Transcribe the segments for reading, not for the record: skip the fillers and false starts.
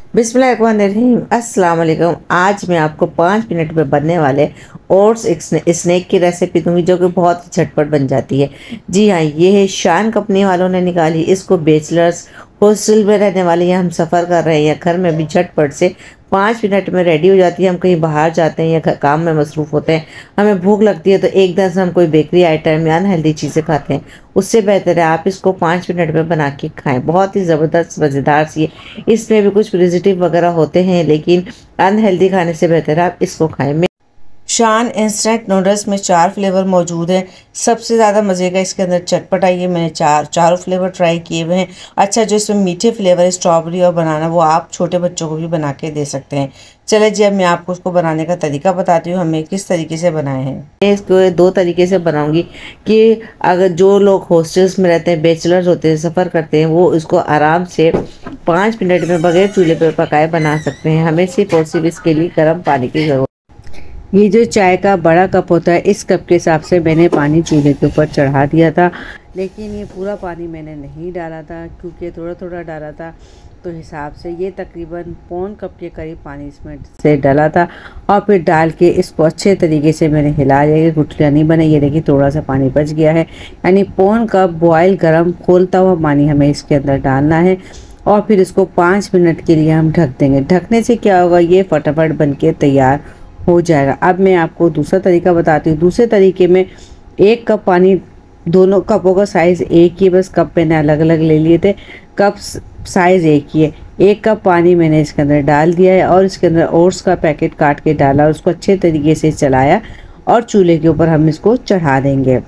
बिस्मिल्लाहिर्रहमानिर्रहीम। अस्सलाम वालेकुम। आज मैं आपको 5 मिनट में बनने वाले ओट्स स्नैक की रेसिपी दूंगी जो कि बहुत ही झटपट बन जाती है। जी हाँ, ये है शान कंपनी वालों ने निकाली। इसको बैचलर्स हॉस्टल में रहने वाले या हम सफ़र कर रहे हैं या घर में भी झटपट से 5 मिनट में रेडी हो जाती है। हम कहीं बाहर जाते हैं या काम में मसरूफ़ होते हैं, हमें भूख लगती है तो एकदम से हम कोई बेकरी आइटम या अनहेल्दी चीज़ें खाते हैं। उससे बेहतर है आप इसको 5 मिनट में बना के खाएं। बहुत ही ज़बरदस्त मज़ेदार सी है। इसमें भी कुछ प्रिजर्वेटिव वगैरह होते हैं, लेकिन अनहेल्दी खाने से बेहतर है आप इसको खाएं। शान इंस्टेंट नूडल्स में 4 फ्लेवर मौजूद हैं। सबसे ज़्यादा मज़े का इसके अंदर चटपटा, ये मैंने चारों फ्लेवर ट्राई किए हुए हैं। अच्छा, जो इसमें मीठे फ्लेवर है स्ट्रॉबेरी और बनाना, वो आप छोटे बच्चों को भी बना के दे सकते हैं। चले जी, अब मैं आपको उसको बनाने का तरीका बताती हूँ हमें किस तरीके से बनाए हैं। मैं इसको 2 तरीके से बनाऊंगी कि अगर जो लोग हॉस्टल्स में रहते हैं, बैचलर्स होते हैं, सफ़र करते हैं, वो इसको आराम से 5 मिनट में बगैर चूल्हे पर पकाए बना सकते हैं। हमें सिर्फ और सिर्फ इसके लिए गर्म पानी की ज़रूरत। ये जो चाय का बड़ा कप होता है, इस कप के हिसाब से मैंने पानी चूल्हे के ऊपर चढ़ा दिया था, लेकिन ये पूरा पानी मैंने नहीं डाला था क्योंकि थोड़ा थोड़ा डाला था, तो हिसाब से ये तकरीबन पौन कप के करीब पानी इसमें से डाला था। और फिर डाल के इसको अच्छे तरीके से मैंने हिला दिया कि गुठलियाँ नहीं बने। ये देखिए थोड़ा सा पानी बच गया है, यानी पौन कप बॉयल गर्म खोलता हुआ पानी हमें इसके अंदर डालना है। और फिर इसको 5 मिनट के लिए हम ढक देंगे। ढकने से क्या होगा, ये फटाफट बन के तैयार हो जाएगा। अब मैं आपको दूसरा तरीका बताती हूँ। दूसरे तरीके में 1 कप पानी, दोनों कपों का साइज़ एक ही, बस कप मैंने अलग अलग ले लिए थे, कप साइज़ एक ही है। 1 कप पानी मैंने इसके अंदर डाल दिया है और इसके अंदर ओट्स का पैकेट काट के डाला, उसको अच्छे तरीके से चलाया और चूल्हे के ऊपर हम इसको चढ़ा देंगे।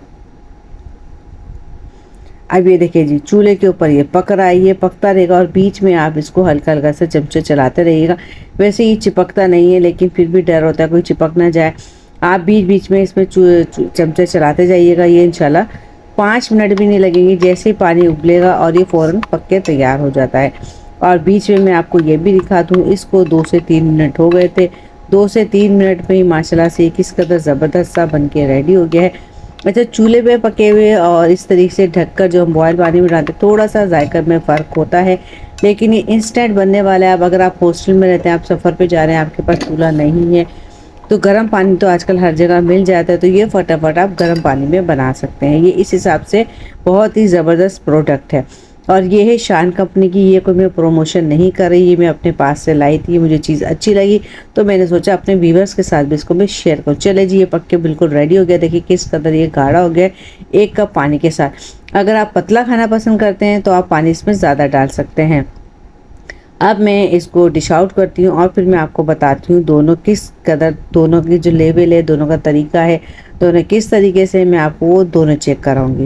अब ये देखिए जी, चूल्हे के ऊपर ये पक रहा है, ये पकता रहेगा और बीच में आप इसको हल्का हल्का से चमचे चलाते रहिएगा। वैसे ये चिपकता नहीं है, लेकिन फिर भी डर होता है कोई चिपक ना जाए। आप बीच बीच में इसमें चमचे चलाते जाइएगा। ये इंशाल्लाह 5 मिनट भी नहीं लगेंगे। जैसे ही पानी उबलेगा और ये फ़ौरन पक के तैयार हो जाता है। और बीच में मैं आपको ये भी दिखा दूँ, इसको 2 से 3 मिनट हो गए थे। 2 से 3 मिनट में ही माशाल्लाह से किस कदर ज़बरदस्त सा बन के रेडी हो गया है। अच्छा, चूल्हे पे पके हुए और इस तरीके से ढककर जो हम बॉयल पानी में डालते हैं, थोड़ा सा जायका में फ़र्क होता है, लेकिन ये इंस्टेंट बनने वाला है। अब अगर आप हॉस्टल में रहते हैं, आप सफ़र पे जा रहे हैं, आपके पास चूल्हा नहीं है, तो गर्म पानी तो आजकल हर जगह मिल जाता है, तो ये फटाफट आप गर्म पानी में बना सकते हैं। ये इस हिसाब से बहुत ही ज़बरदस्त प्रोडक्ट है। और ये है शान कंपनी की। ये कोई मैं प्रमोशन नहीं कर रही, ये मैं अपने पास से लाई थी, मुझे चीज़ अच्छी लगी तो मैंने सोचा अपने व्यूवर्स के साथ भी इसको मैं शेयर करूँ। चले जी, ये पक के बिल्कुल रेडी हो गया। देखिए किस कदर ये गाढ़ा हो गया 1 कप पानी के साथ। अगर आप पतला खाना पसंद करते हैं तो आप पानी इसमें ज़्यादा डाल सकते हैं। अब मैं इसको डिश आउट करती हूँ और फिर मैं आपको बताती हूँ दोनों किस कदर, दोनों की जो लेवल है, दोनों का तरीका है, दोनों किस तरीके से मैं आपको वो दोनों चेक कराऊँगी।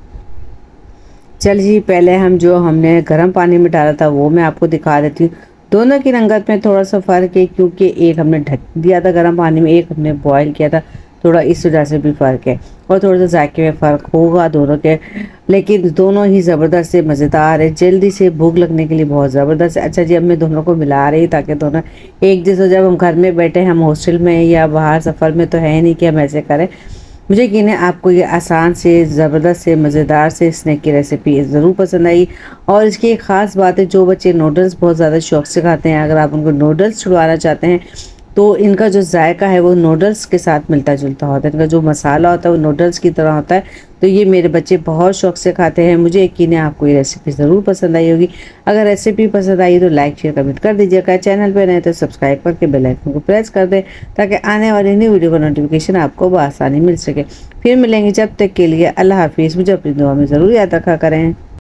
चलिए, पहले हम जो हमने गर्म पानी में डाला था वो मैं आपको दिखा देती हूँ। दोनों की रंगत में थोड़ा सा फ़र्क है क्योंकि एक हमने ढक दिया था गर्म पानी में, एक हमने बॉयल किया था, थोड़ा इस वजह से भी फ़र्क है। और थोड़ा सा जायके में फ़र्क होगा दोनों के, लेकिन दोनों ही ज़बरदस्त से मज़ेदार है। जल्दी से भूख लगने के लिए बहुत ज़बरदस्त है। अच्छा जी, अब मैं दोनों को मिला रही ताकि दोनों एक जैसे, जब हम घर में बैठे, हम हॉस्टल में या बाहर सफ़र में तो है नहीं कि हम ऐसे करें। मुझे यकीन है आपको ये आसान से ज़बरदस्त से मज़ेदार से स्नैक की रेसिपी ज़रूर पसंद आई। और इसकी एक ख़ास बात है, जो बच्चे नूडल्स बहुत ज़्यादा शौक़ से खाते हैं, अगर आप उनको नूडल्स छुड़वाना चाहते हैं तो इनका जो जायका है वो नूडल्स के साथ मिलता जुलता होता है। इनका जो मसाला होता है वो नूडल्स की तरह होता है, तो ये मेरे बच्चे बहुत शौक़ से खाते हैं। मुझे यकीन है आपको ये रेसिपी ज़रूर पसंद आई होगी। अगर रेसिपी पसंद आई तो लाइक शेयर कमेंट कर दीजिएगा। चैनल पर नए तो सब्सक्राइब करके बेल आइकन को प्रेस कर दें ताकि आने वाली नई वीडियो का नोटिफिकेशन आपको बआसानी मिल सके। फिर मिलेंगे, जब तक के लिए अल्लाह हाफिज़। मुझे अपनी दुआ में ज़रूर याद रखा करें।